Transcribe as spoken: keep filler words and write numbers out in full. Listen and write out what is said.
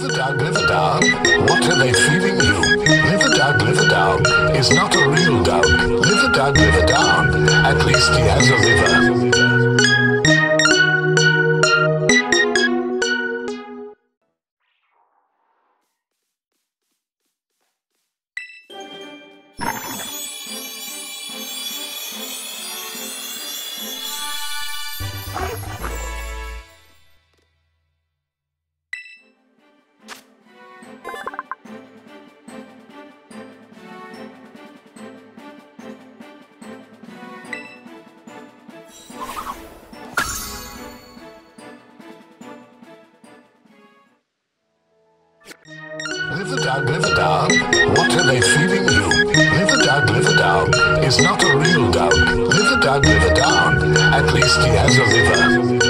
Live a dog, live a dog. What are they feeding you? Live a dog, live a dog is not a real dog. Live a dog, live a dog. At least he has a liver. Live a dog, live a dog. What are they feeding you? Live a dog, live a dog is not a real dog. Live a dog, live a dog. At least he has a liver.